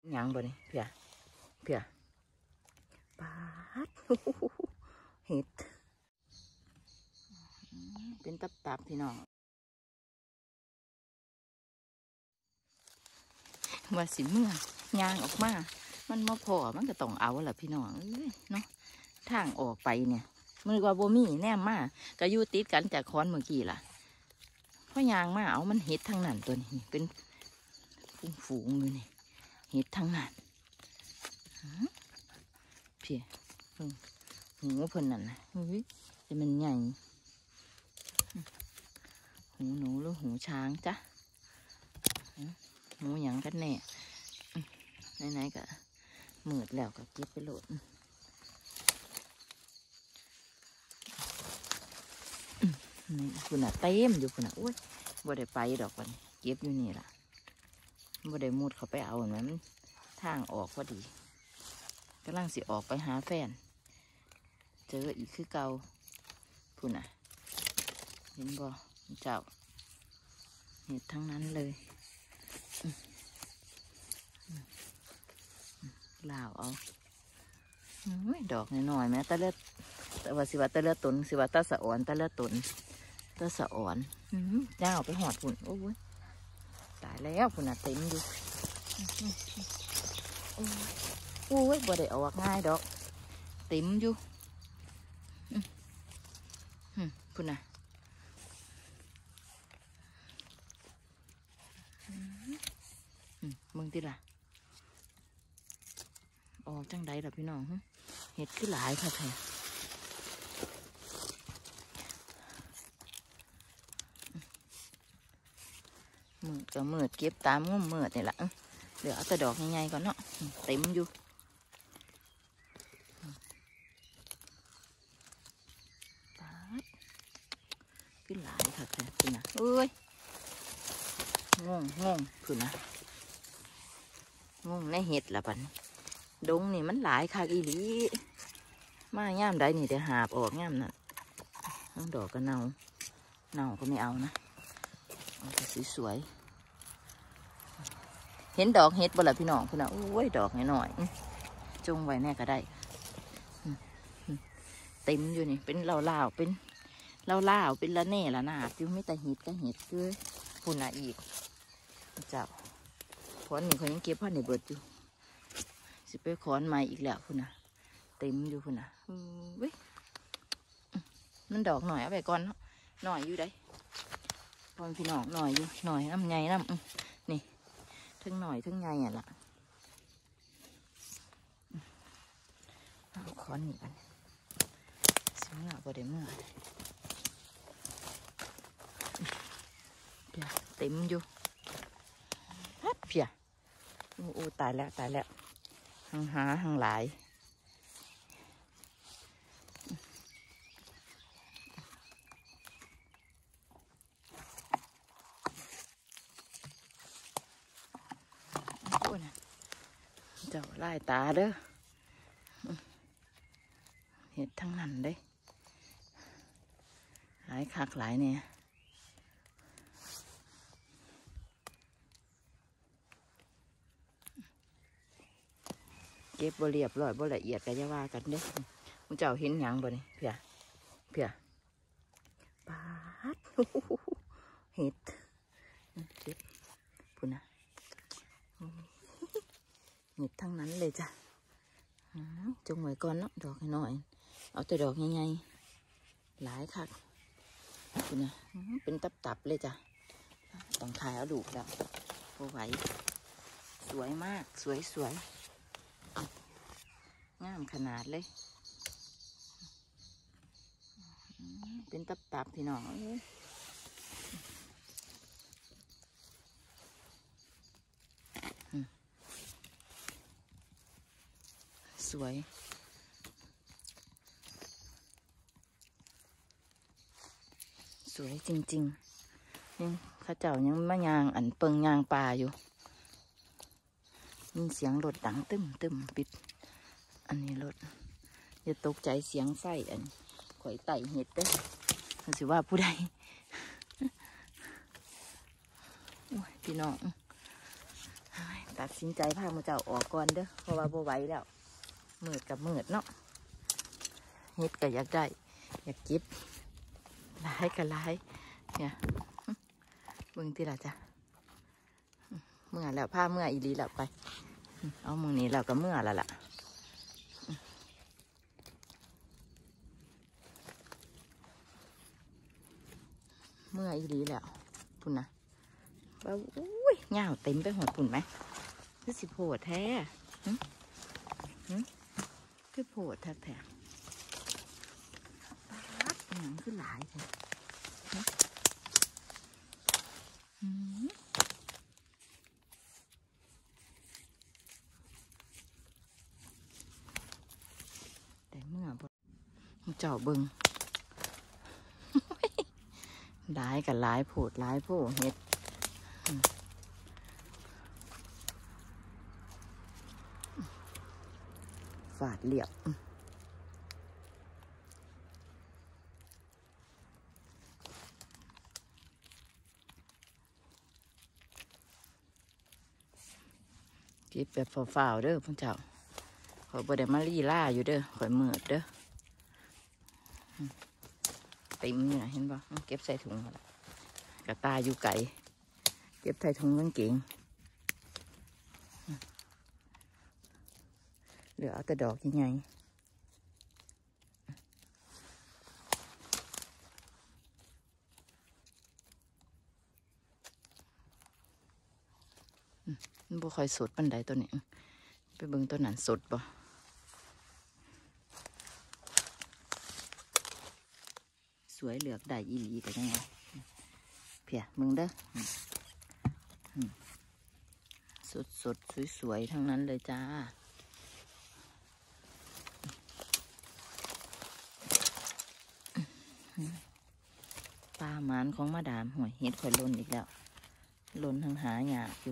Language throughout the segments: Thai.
ยังบ่นี่เพียปาดเห็ดเป็นตับพี่น้องว่าสิเมื่อยางออกมามันมาพอมันก็ต้องเอาล่ะพี่น้องเนาะทางออกไปเนี่ยมันว่าโบมี่แนมมาก็อยู่ติดกันจากค้อนเมื่อกี้ล่ะเพราะยางมาเอามันเห็ดทางนั้นตัวนี้เป็นฝูงเลยนี่เห็ดทางนั้นเพียหูเพิ่นนั่นนะจะมันใหญ่หูหนูหรือหูช้างจ้ะหูหยังกันแน่ไหนๆก็มืดแล้วก็เก็บไปโหลดนี่คุณน่ะเต็มอยู่คุณน่ะอุ้ยบ่ได้ไปดอกวันเก็บอยู่นี่ล่ะบ่ได้มุดเขาไปเอาเหมือนมันทางออกพอดีกำลังสิออกไปหาแฟนเจออีกคือเก่าคุณน่ะเห็นบ่เจ้าเห็ดทั้งนั้นเลยลาวเอาดอกน้อยๆแม่ตะเลือดแต่ว่าสิว่าตะเลือดตุนสิว่าตะสะอ่อนตะเลือดตุนตะสะอ่อนย่าเอาไปหอดฝุ่นโอ้ยตายแล้วฝุ่นน่ะเต็มอยู่โอ้ยบ่ได้ออกง่ายดอกเต็มอยู่ฝุ่นน่ะมึงติล่ะออกจังใดล่ะพี่น้องเห็ดคือหลายค่ะแท้มืดก็มืดเก็บตามงุ่มมืดนี่แหละเดี๋ยวเอาแต่ดอกใหญ่ๆก่อนเนาะเต็มอยู่คือหลายค่ะแท้พี่นะเอ้ยงงคือนะงงในเห็ดละปันดงนี่มันหลายค่ะอีหลีมาย่ามใดนี่เดี๋ยวหาบออกย่ามนั่นทั้งดอกก็เน่าก็ไม่เอานะเอาแต่สวยๆเห็นดอกเห็ดบ่ล่ะพี่น้องคุณน่ะโอ้ยดอกหน่อยๆจงไว้แน่ก็ได้เต็มอยู่นี่เป็นเล่าเป็นเป็นละเน่ละนาดอยู่ไม่แต่เห็ดก็เห็ดด้วยคุณน่ะอีกเจ้าขอนนี่เขายังเก็บผ้าในเบิดอยู่สิไปขอนใหม่อีกแล้วคุณน่ะเต็มอยู่คุณน่ะเว้ยมันดอกหน่อยเอาไปก่อนเนาะหน่อยอยู่ได้พอพี่น้องหน่อยอยู่หน่อยน้ำใหญ่น้ำนี่ทั้งหน่อยทั้งใหญ่อ่ะล่ะเอาขอนนี่กันสิเมื่อบ่ได้เมื่อเต็มอยู่เพียโอ้ตายแล้วหางหลายโอ้นะเจ้าไล่ตาเด้อเห็ดทั้งนั้นเด้หลายคักหลายเนี่ยเก็บบ่เรียบร้อยบ่ละเอียดก็จะว่ากันเด้มึงเจ้าเห็นหยังบ่นี่เพียปาดเห็ดเก็บพุ่นนะเห็ดทั้งนั้นเลยจ้ะจงไว้ก่อนเนาะดอกหน่อยเอาแต่ดอกใหญ่ๆหลายคักพุ่นนะเป็นตับเลยจ้ะต้องถ่ายเอาดูแล้วโอ้ไหวสวยมากสวยงามขนาดเลยเป็นตับพี่น้องสวยจริงๆยังข้าเจ้ายังมายางอันเปิงยางปลาอยู่มีเสียงรถดังตึมปิดอันนี้รถอย่าตกใจเสียงไฟอันข่อยไต่เห็ดได้มันสิว่าผู้ใดพี่น้องตัดสินใจพาหมูเจ้าออกก่อนเด้อเพราะว่าบ่ไหวแล้วมืดกับมืดเนาะเฮ็ดก็อยากได้อยากเก็บหลายก็หลายเนี่ยเบิ่งที่ละจ้ะเมื่อแล้วผ้าเมื่ออีหลีแล้วไปเอามือนี้เราก็เมื่อแล้วล่ะเมื่ออีหลีแล้วพุ่นนะว่าอุ้ยเงาเต็มไปหมดพุ่นไหมคือสิโผล่แท้คือโผล่แท้ปั๊บอย่างคือหลายแท้แต่เมื่อเจ้าเบิงหลายกับหลายโผดหลายโผเฮ็ดฝาดเหลี่ยมเก็บแบบฝ่าวๆเด้อพ่อเจ้าขอยบ่ได้มาลี่ล่าอยู่เด้อขอยมืดเด้อเต็มเนี่ยเห็นป่ะเก็บใส่ถุงละกระตาอยู่ไก่เก็บใส่ถุงกางเกงเหลือเอาแต่ดอกยังไงมันบ่ค่อยสดปันใดตัวนี้ไปเบิ่งตัวนั้นสดบ่สวยเหลือกได้อีหลีแต่ยังไงเพียมึงเด้อสดสวยๆทั้งนั้นเลยจ้าปลาหมานของมาดามหวยเห็ดข่อยล้นอีกแล้วล้นทั้งหายากอยู่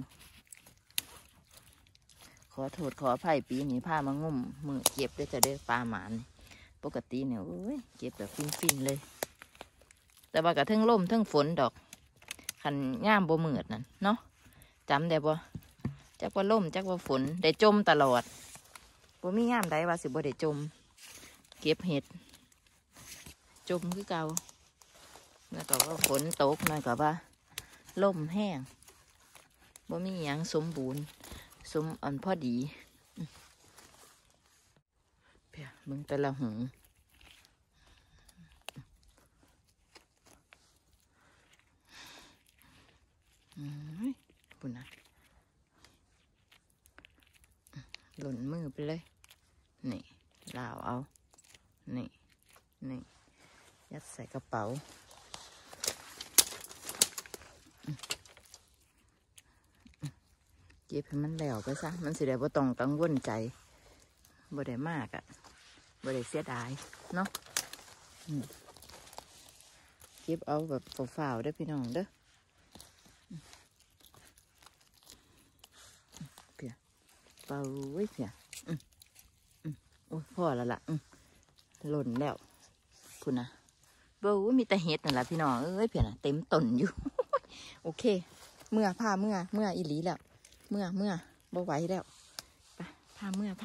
ขอโทษขออภัยปีนี้ผ้ามางุ่มมือเก็บได้จะได้ปลาหมานปกติเนี่ยโอ้ยเก็บแบบฟินๆเลยแต่ว่ากระทั่งลมทั้งฝนดอกขันย่ามบ่มืดนั่นเนาะจำได้บ่จักว่าลมจักว่าฝนได้จมตลอดบ่มีย่ามใดว่าสิบ่ได้จมเก็บเห็ดจมคือเก่าแล้วก็ว่าฝนตกหน่อยก็ว่าลมแห้งบ่มีหยังสมบูรณ์สมอันพอดีเพียมึงแต่ละหูปุ่นนะหล่นมือไปเลยนี่ลาวเอานี่ยัดใส่กระเป๋าเก็บให้มันแล้วไปซะมันสิได้บ่ต้องกังวลใจบ่ได้มากอ่ะบ่ได้เสียดายเนาะเก็บเอาแบบฝ่าวๆเด้อพี่น้องเด้อเพียเป่าไว้เพียโอ้ยพอแล้วล่ะหล่นแล้วคุณนะบ่มีแต่เห็ดนั่นแหละพี่น้องเอ้ยเพียน่ะเต็มต้นอยู่ โอเคเมื่ออีหลีแล้วเมื่อบ่ไหวแล้วไปผ้าเมื่อ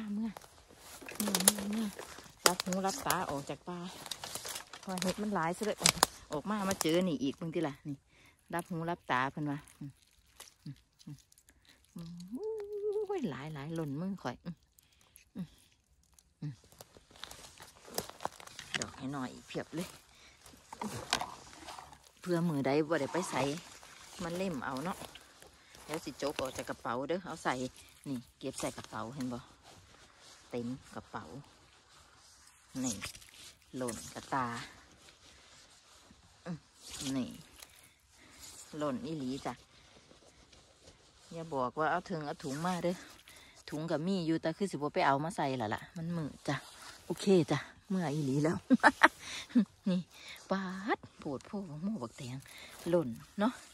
รับหูรับตาออกจากป่าพอเห็ดมันหลายซะเลยออกมาเจอนี่อีกบางทีล่ะนี่รับหูรับตาเพิ่นว่าหลายหล่นมือข่อยดอกให้หน่อยเพียบเลยเพื่อมือใดบ่ได้ไปใส่มันเล่มเอาเนาะแล้วสิโจกออกจากกระเป๋าเด้อเอาใส่นี่เก็บใส่กระเป๋าเห็นบ่เต็มกระเป๋านี่หล่นกระตานี่หล่นอีหลีจ้ะอย่าบอกว่าเอาถุงมาเด้อถุงกับมีอยู่แต่คือสิบ่ไปเอามาใส่ล่ะมันมือจ้ะโอเคจ้ะเมื่ออีหลีแล้ว นี่ปาดโผดโผล่โม่บักแตงหล่นเนาะ